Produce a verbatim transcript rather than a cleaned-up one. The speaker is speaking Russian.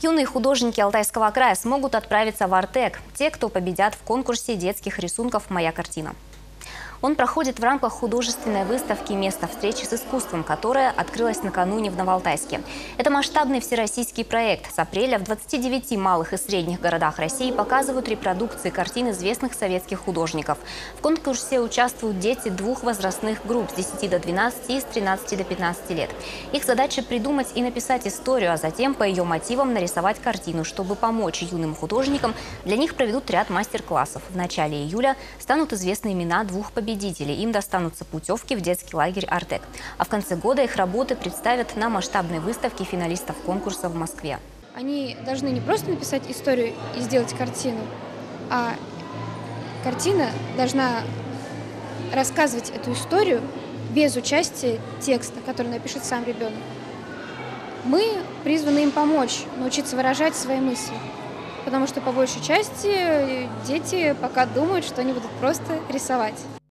Юные художники Алтайского края смогут отправиться в Артек. Те, кто победят в конкурсе детских рисунков «Моя картина». Он проходит в рамках художественной выставки «Место встречи с искусством», которая открылась накануне в Новоалтайске. Это масштабный всероссийский проект. С апреля в двадцати девяти малых и средних городах России показывают репродукции картин известных советских художников. В конкурсе участвуют дети двух возрастных групп с десяти до двенадцати и с тринадцати до пятнадцати лет. Их задача придумать и написать историю, а затем по ее мотивам нарисовать картину. Чтобы помочь юным художникам, для них проведут ряд мастер-классов. В начале июля станут известны имена двух победителей. Им достанутся путевки в детский лагерь «Артек». А в конце года их работы представят на масштабной выставке финалистов конкурса в Москве. Они должны не просто написать историю и сделать картину, а картина должна рассказывать эту историю без участия текста, который напишет сам ребенок. Мы призваны им помочь, научиться выражать свои мысли. Потому что по большей части дети пока думают, что они будут просто рисовать.